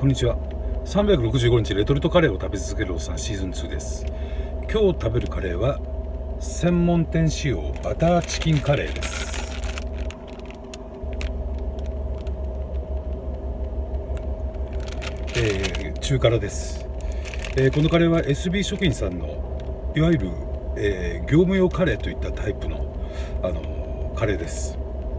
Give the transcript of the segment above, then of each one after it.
こんにちは。365日レトルトカレーを食べ続けるおっさんシーズン2です。今日食べるカレーは専門店仕様バターチキンカレーです。中辛です。このカレーは SB 食品さんのいわゆる、業務用カレーといったタイプの、カレーです。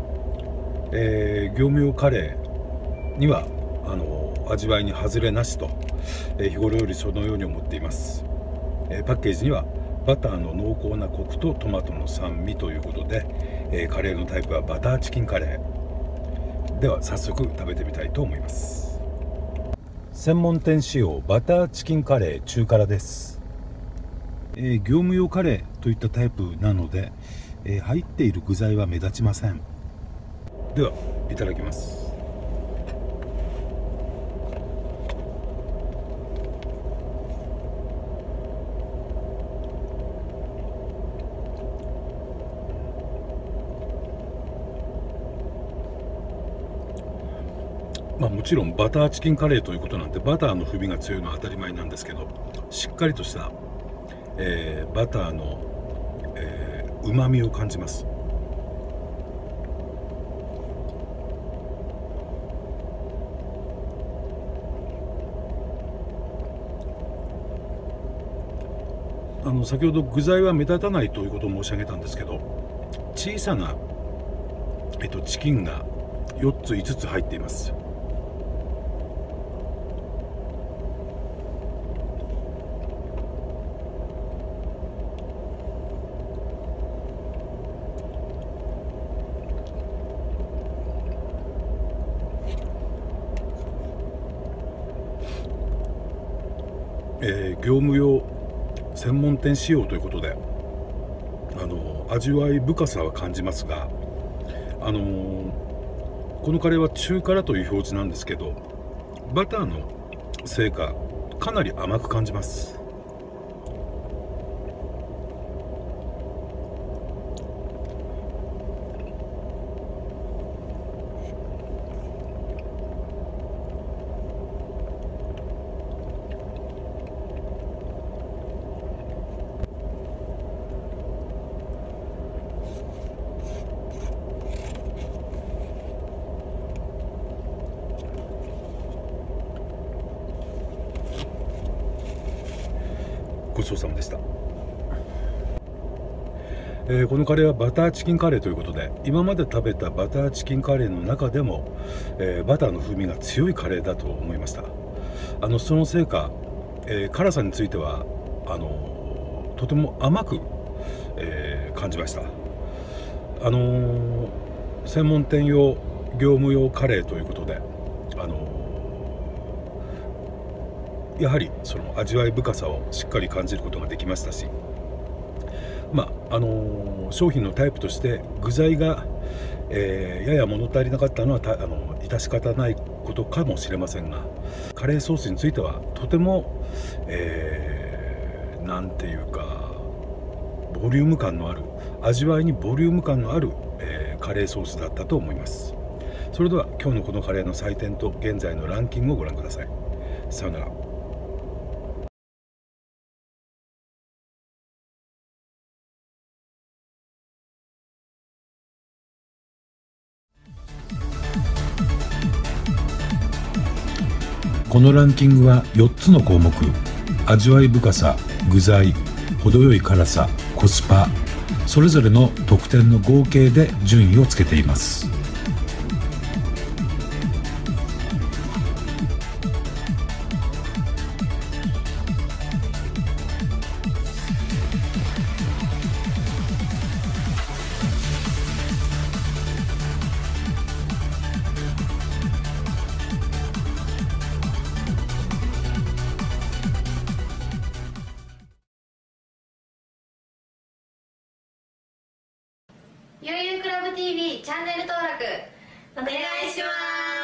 業務用カレーには味わいに外れなしと、日頃よりそのように思っています。パッケージにはバターの濃厚なコクとトマトの酸味ということで、カレーのタイプはバターチキンカレーでは早速食べてみたいと思います。専門店仕様バターチキンカレー中辛です。業務用カレーといったタイプなので、入っている具材は目立ちません。ではいただきます。もちろんバターチキンカレーということなんでバターの風味が強いのは当たり前なんですけど、しっかりとした、バターのうまみを感じます。先ほど具材は目立たないということを申し上げたんですけど、小さな、チキンが4つ5つ入っています。業務用専門店仕様ということで味わい深さは感じますが、このカレーは中辛という表示なんですけど、バターのせいかかなり甘く感じます。ごちそうさまでした。このカレーはバターチキンカレーということで、今まで食べたバターチキンカレーの中でも、バターの風味が強いカレーだと思いました。そのせいか、辛さについてはとても甘く、感じました。専門店用業務用カレーということで、やはりその味わい深さをしっかり感じることができましたし、商品のタイプとして具材が、やや物足りなかったのは致し方ないことかもしれませんが、カレーソースについてはとても、なんていうかボリューム感のある、味わいにボリューム感のある、カレーソースだったと思います。それでは今日のこのカレーの採点と現在のランキングをご覧ください。さようなら。このランキングは4つの項目、味わい深さ、具材、程よい辛さ、コスパ、それぞれの得点の合計で順位をつけています。 ゆうゆうクラブ TV チャンネル登録お願いします。